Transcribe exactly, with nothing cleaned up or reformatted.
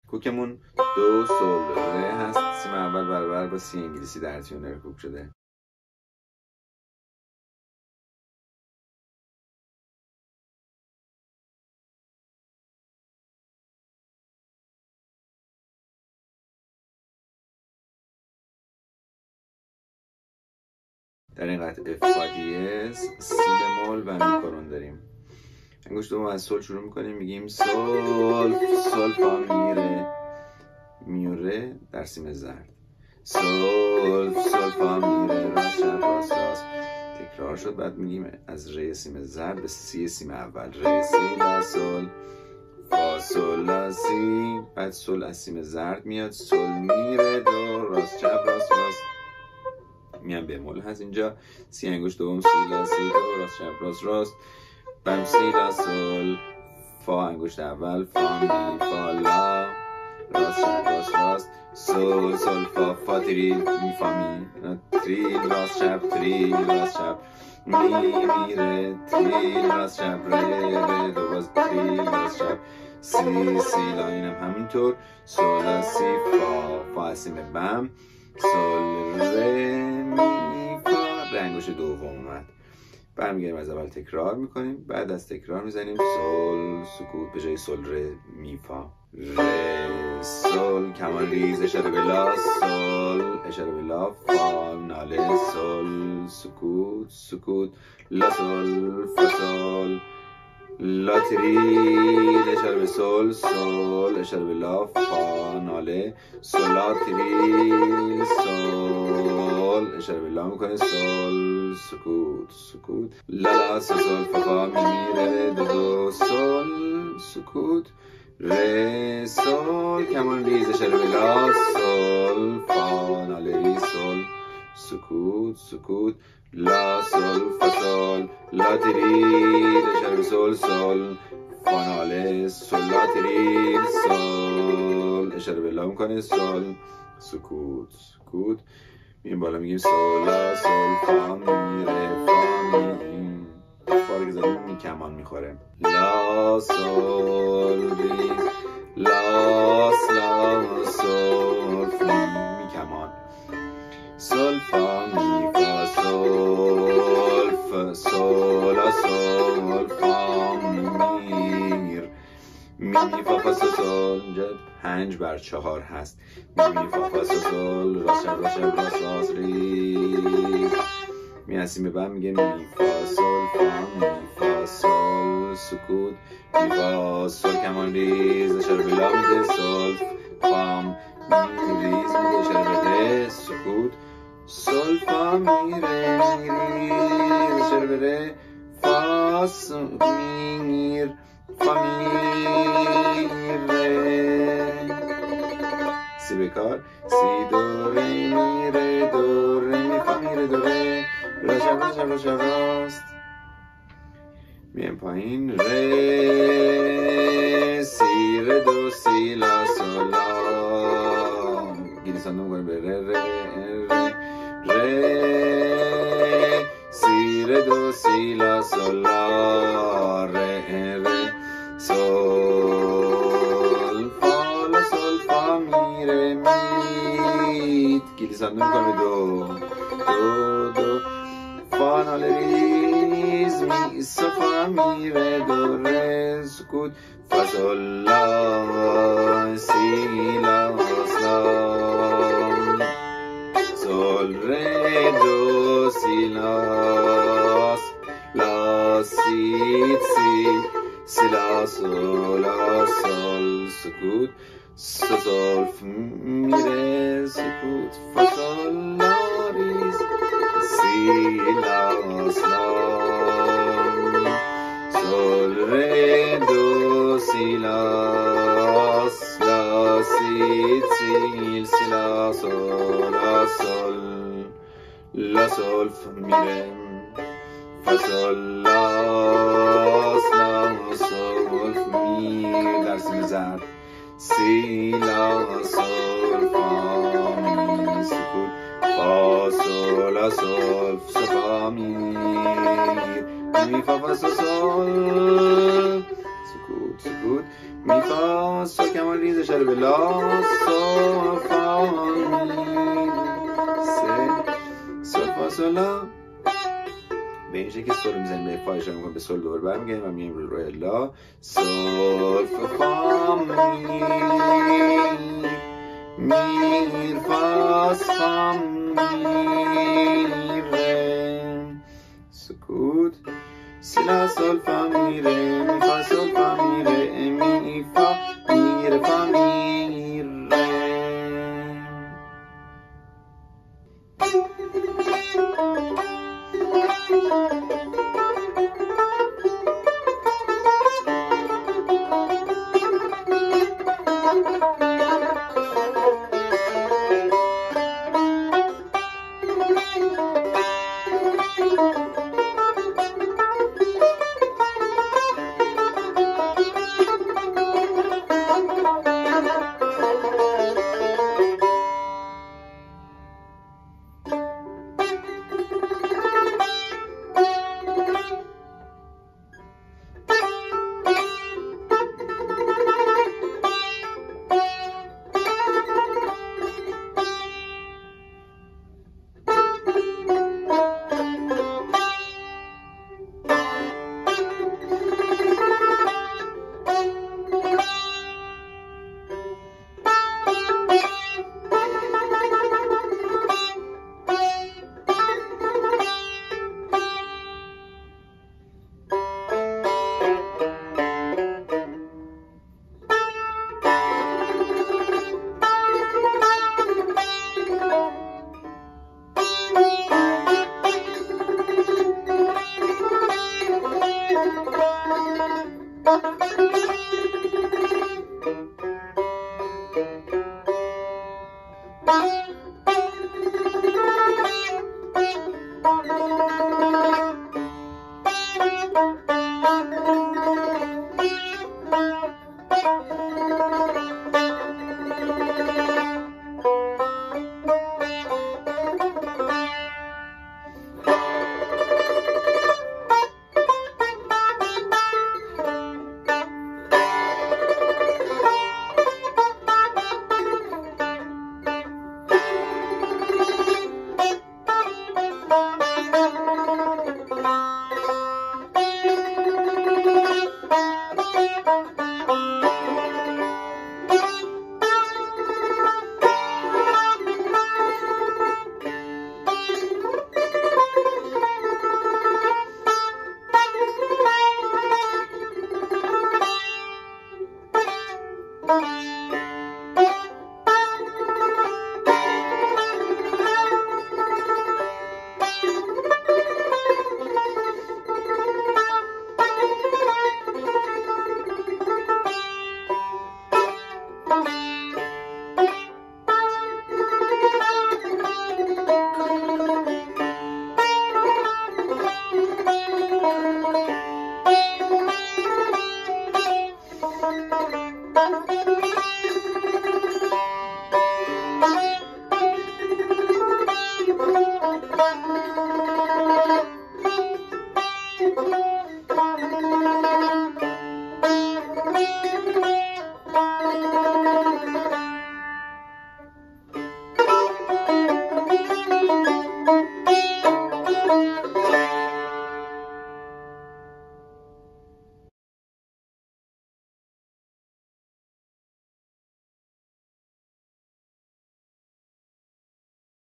کوکمون دو سول ره هست. سیم اول برابر با سی انگلیسی در تیونر کوک شده. در این قطعه فا دیز، سی بمول و می کرون داریم. انگشت دوم از سول شروع میکنیم، میگیم سول سول فا می ره می و ره در سیم زرد. سول سول فا می ره راست چپ راست راست. تکرار شد. بعد میگیم از ره سیم زرد به سی سیم اول. ره سی لا سول فا سول لا سی. بعد سول از سیم زرد میاد. سول می ره دو راست چپ راست راست. میام بمول هست اینجا. سی انگشت دوم سی لا سی دو راست چپ راست راست. بعد سی لا سول فا انگشت اول فا می فا لا راست چپ راست راست. سول سول فا فا تری می فا می تری راست چپ تری راست چپ می می ره تری راست چپ ره ره دو باز تری راست چپ سی سی لا. اینم همینطور. سول لا سی فا فا اسیم بم سول ره می فا ره انگشت دوم اومد. برمیگردیم از اول تکرار میکنیم. بعد از تکرار میزنیم سول سکوت به جای سول ره می فا ره سول کمان ریز اشاره به لا سول اشاره به لا فا ناله سول سکوت سکوت لا سول فا سول لا ترید اشاره به سول سول اشاره به لا فا ناله سول لا ترید سول اشاره به لا میکنه سول سکوت سکوت لا لا سول فا فا می می ره دو دو سول سکوت ره سول کمان ریز اشاره به لا سول فا ناله ری سول سکوت سکوت لا سول فا سول لا ترید اشاره به سول سول فا ناله سول لا ترید سول اشاره به لا میکنه سول سکوت سکوت. میریم بالا میگیم سول لا سول فا می ره فا می فا رو که زدیم می کمان میخوره. لا سول ری لا لا سول می کمان سول فا می فا سول فا سول لا سول فا میر می فا فا سول. اینجا پنج بر چهار هست. می فا فا سول راست چپ راست چپ راست راست ری میرسیم به بم میگه می فا سول فا می فا سول سکوت می فا سول کمان ریز اشاره به لا میده سول فا می ریز میده اشاره به ره سکوت سول فا می ره می ریز اشاره به ره فا می میر فا می ره سی بکار سی دو ری می ره دو ری می فا می ره دو ره راست راست راست راست. میایم پایین ره سی ره دو سی لا سول لا گیریسان دو میکنیم به ره ره ره ره سی ره دو سی لا سول لا ره ره سول فا لا سول فا می ره می گیریسان دو میکنیم دو دو دو فا ناله ریز می سا فا می ره دو ره سکوت فا سول لا سی لا لا سول ره دو سی لا لا سی سی سی لا سول لا سول سکوت سو سول می ره سکوت فا سول لا ریز سی لا لا سول ره دو سی لا لا سی سی سی لا سول لا سول لا سول می ره فا سول لا لا سول می در سیم زرد سی لا سول فا می سکوت فا سول لا سول فا می می فا فا سول سکوت سکوت سکوت می فا سول کمان ریز اشاره به لا سول فا می سه سول فا سول لا به این شکل که سول میزنیم به فا اشاره میکنیم به سول دور برمیگردیم و میایم روی لا سول فا می میر فا فا می ره سکوت سی لا سول فا می ره می فا سول فا می ره می فا می ره فا می ره. Bye.